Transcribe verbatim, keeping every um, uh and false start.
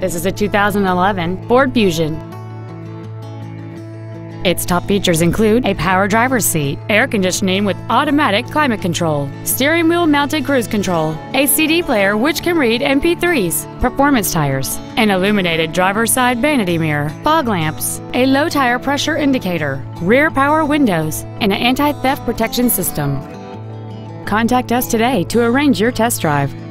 This is a two thousand eleven Ford Fusion. Its top features include a power driver's seat, air conditioning with automatic climate control, steering wheel mounted cruise control, a C D player which can read M P threes, performance tires, an illuminated driver's side vanity mirror, fog lamps, a low tire pressure indicator, rear power windows, and an anti-theft protection system. Contact us today to arrange your test drive.